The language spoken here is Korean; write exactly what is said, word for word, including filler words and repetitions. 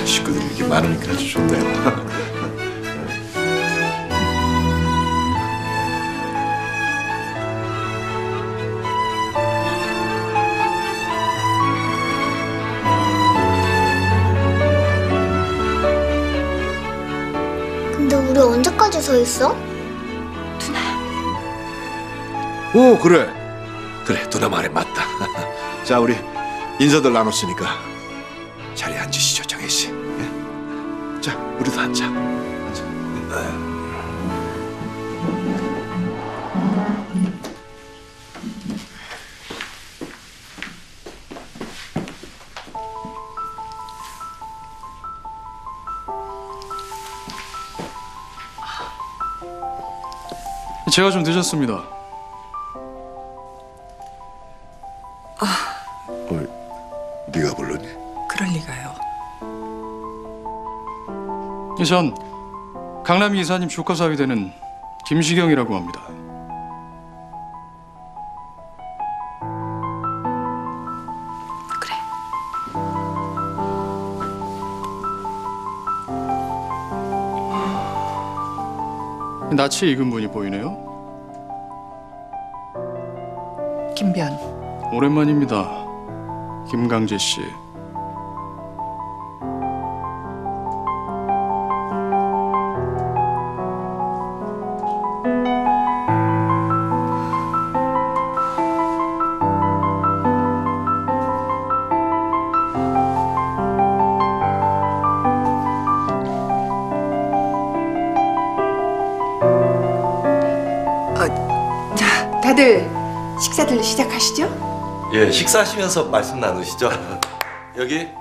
식구들이 이렇게 많으니까 아주 좋네요. 근데 우리 언제까지 서 있어? 오, 그래. 그래, 누나 말에 맞다. 자, 우리 인사들 나눴으니까 자리에 앉으시죠, 정혜 씨. 예? 자, 우리도 앉자. 앉아. 제가 좀 늦었습니다. 어, 네가 불렀니? 그럴 리가요. 전 강남이 이사님 조카 사위 되는 김시경이라고 합니다. 그래. 낯이 익은 분이 보이네요. 김변. 오랜만입니다. 김강재 씨. 어, 자, 다들 식사들 시작하시죠? 예, 식사하시면서 말씀 나누시죠. 여기